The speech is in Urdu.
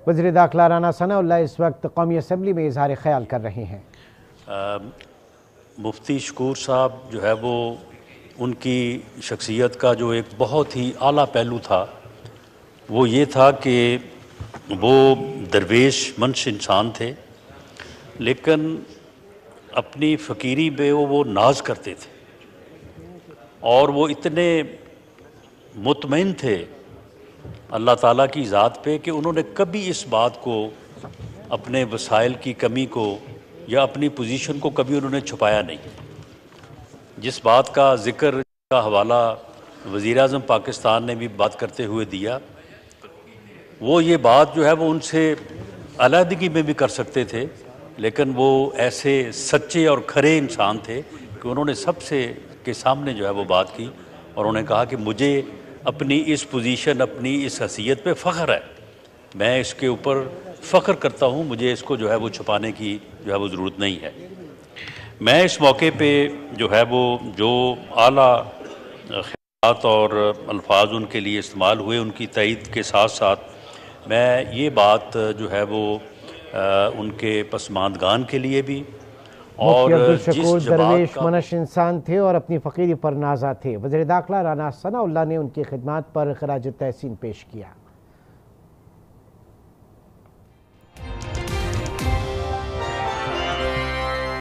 وزیر داخلہ رانا ثناءاللہ اس وقت قومی اسمبلی میں اظہار خیال کر رہے ہیں۔ مفتی شکور صاحب جو ہے وہ ان کی شخصیت کا جو ایک بہت ہی اعلیٰ پہلو تھا وہ یہ تھا کہ وہ درویش منش انسان تھے، لیکن اپنی فقیری پہ وہ ناز کرتے تھے، اور وہ اتنے مطمئن تھے اللہ تعالیٰ کی ذات پہ کہ انہوں نے کبھی اس بات کو، اپنے وسائل کی کمی کو یا اپنی پوزیشن کو کبھی انہوں نے چھپایا نہیں۔ جس بات کا ذکر کا حوالہ وزیر اعظم پاکستان نے بھی بات کرتے ہوئے دیا، وہ یہ بات جو ہے وہ ان سے علیحدگی میں بھی کر سکتے تھے، لیکن وہ ایسے سچے اور کھرے انسان تھے کہ انہوں نے سب سے کے سامنے جو ہے وہ بات کی، اور انہوں نے کہا کہ مجھے اپنی اس پوزیشن، اپنی اس حیثیت پہ فخر ہے، میں اس کے اوپر فخر کرتا ہوں، مجھے اس کو جو ہے وہ چھپانے کی جو ہے وہ ضرورت نہیں ہے۔ میں اس موقع پہ جو ہے وہ جو اعلیٰ خیالات اور الفاظ ان کے لیے استعمال ہوئے ان کی تائید کے ساتھ ساتھ میں یہ بات جو ہے وہ ان کے پسماندگان کے لیے بھی، اور مفتی عبدالشکور جس درویش جماعت منش انسان تھے اور اپنی فقیری پر نازا تھے۔ وزیر داخلہ رانا ثناءاللہ نے ان کی خدمات پر خراج تحسین پیش کیا۔